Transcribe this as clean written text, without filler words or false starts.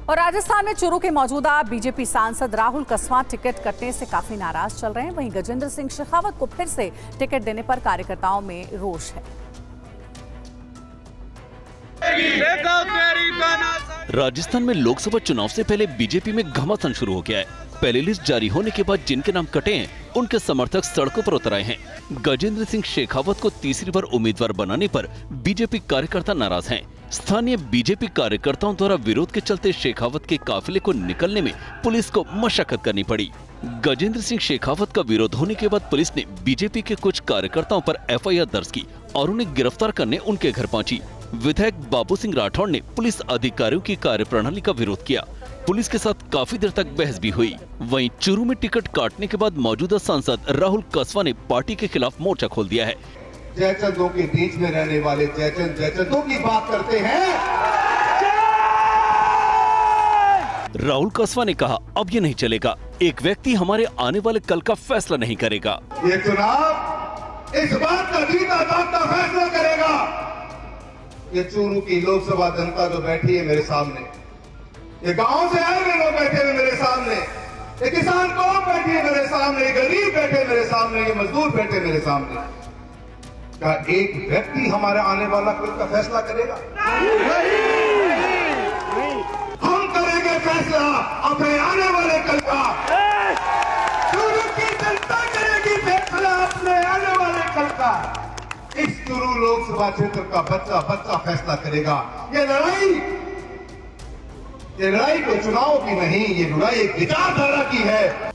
और राजस्थान में चूरू के मौजूदा बीजेपी सांसद राहुल कसवां टिकट कटने से काफी नाराज चल रहे हैं। वहीं गजेंद्र सिंह शेखावत को फिर से टिकट देने पर कार्यकर्ताओं में रोष है। राजस्थान में लोकसभा चुनाव से पहले बीजेपी में घमासान शुरू हो गया है। पहली लिस्ट जारी होने के बाद जिनके नाम कटे हैं उनके समर्थक सड़कों पर उतर आए हैं। गजेंद्र सिंह शेखावत को तीसरी बार उम्मीदवार बनाने पर बीजेपी कार्यकर्ता नाराज हैं। स्थानीय बीजेपी कार्यकर्ताओं द्वारा विरोध के चलते शेखावत के काफिले को निकलने में पुलिस को मशक्कत करनी पड़ी। गजेंद्र सिंह शेखावत का विरोध होने के बाद पुलिस ने बीजेपी के कुछ कार्यकर्ताओं पर एफआईआर दर्ज की और उन्हें गिरफ्तार करने उनके घर पहुंची। विधायक बाबू सिंह राठौड़ ने पुलिस अधिकारियों की कार्यप्रणाली का विरोध किया। पुलिस के साथ काफी देर तक बहस भी हुई। वहीं चूरू में टिकट काटने के बाद मौजूदा सांसद राहुल कसवां ने पार्टी के खिलाफ मोर्चा खोल दिया है। जयचंदों के बीच में रहने वाले जयचंदों की बात करते हैं। राहुल कसवां ने कहा, अब ये नहीं चलेगा। एक व्यक्ति हमारे आने वाले कल का फैसला नहीं करेगा। ये चुनाव इस बात का जीता जागता फैसला करेगा। ये चूरू की लोकसभा जनता जो बैठी है मेरे सामने, ये गांव से आए हुए लोग बैठे हुए मेरे सामने, ये किसान कौम बैठी है मेरे सामने, ये गरीब बैठे मेरे सामने, ये मजदूर बैठे मेरे सामने। क्या एक व्यक्ति हमारे आने वाला कल का फैसला करेगा? हम करेंगे फैसला अपने आने वाले कल का। चूरू की जनता करेगी फैसला अपने आने वाले कल का। इस चूरू लोकसभा क्षेत्र का बच्चा बच्चा फैसला करेगा। ये लड़ाई कोई चुनाव की नहीं, ये लड़ाई एक विचारधारा की है।